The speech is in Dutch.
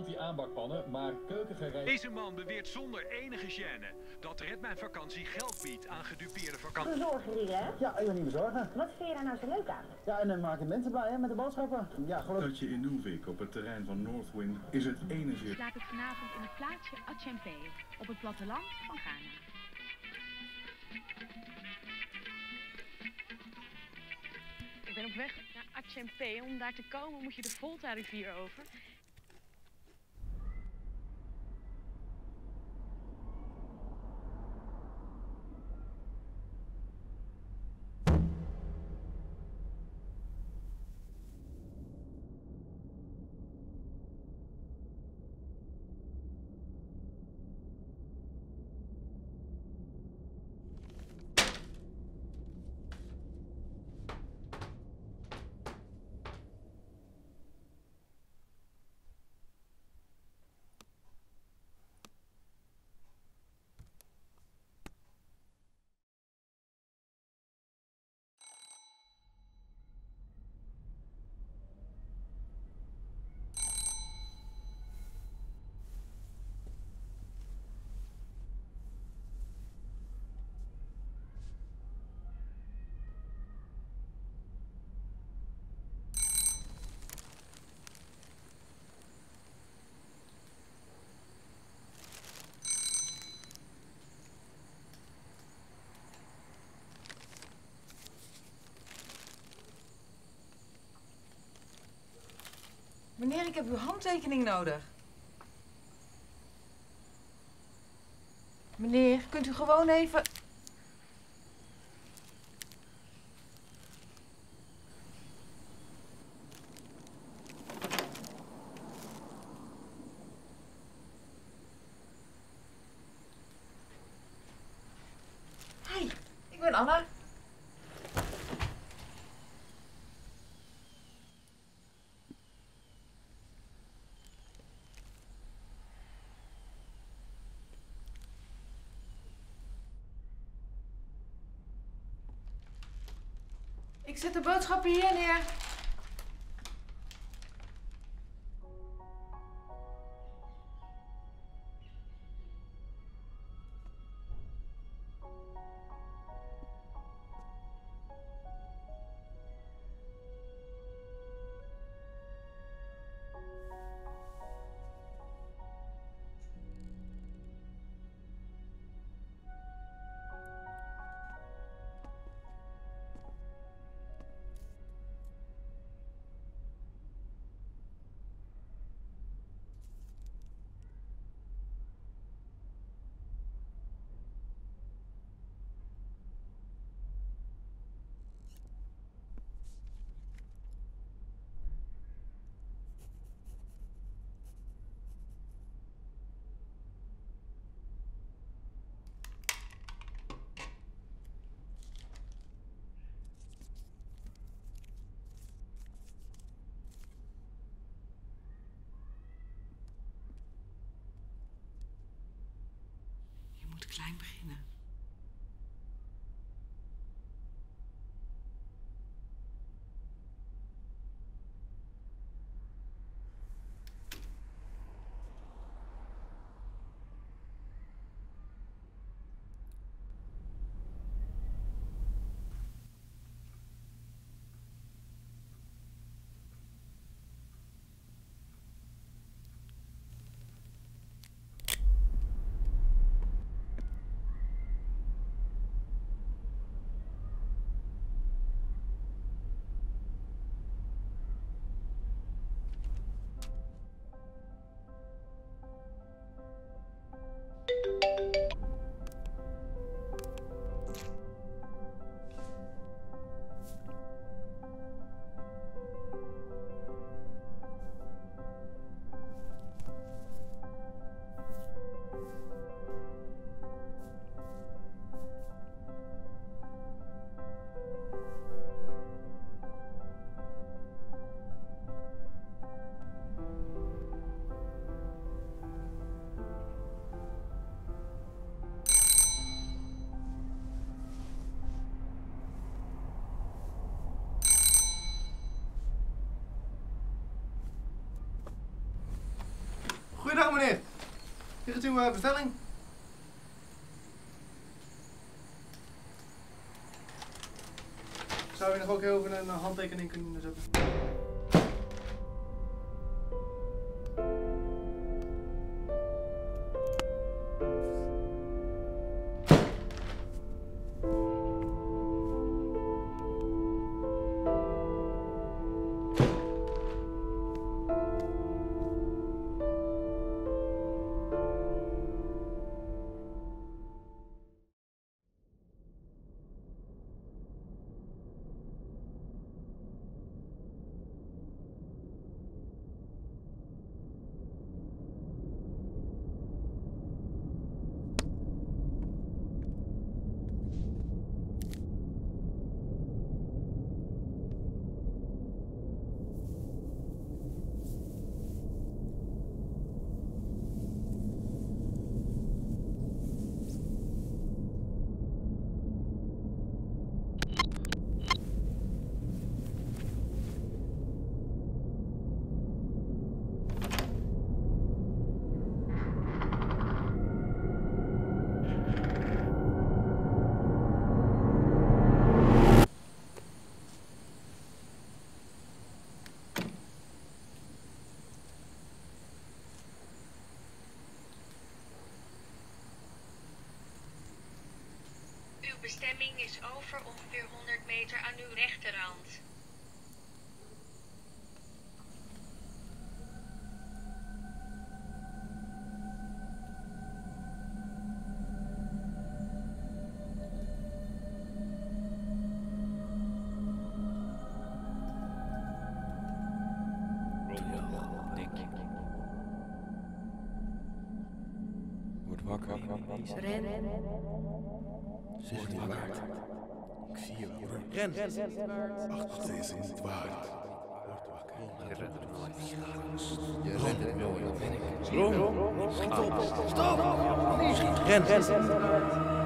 anti-aanbakpannen, maar keukengereed. Deze man beweert zonder enige gêne dat Red Mijn Vakantie geld biedt aan gedupeerde vakantie. Bezorger, hè? Ja, ik ben niet bezorgen. Wat vind je daar nou zo leuk aan? Ja, en dan maken mensen blij hè, met de boodschappen. Ja, geloof. Stadje Inuvik op het terrein van Northwind is het enige. Slaap ik vanavond in het plaatsje Achempe, op het platteland van Ghana. Ik ben op weg naar Achempe. Om daar te komen moet je de Volta-rivier over. Meneer, ik heb uw handtekening nodig. Meneer, kunt u gewoon even... Hey, ik ben Anna. Ik zet de boodschappen hier neer. Je moet klein beginnen. Hier is uw bestelling. Zou je nog ook heel even een handtekening kunnen zetten? Uw bestemming is over ongeveer 100 meter aan uw rechterhand. Word wakker. Ren. Ze is niet waard. Ik zie je wel. Ren. Ach, ze is niet waard. Word wakker. Je redt het nooit. Je redt het nooit. Stop. Stop. Ren.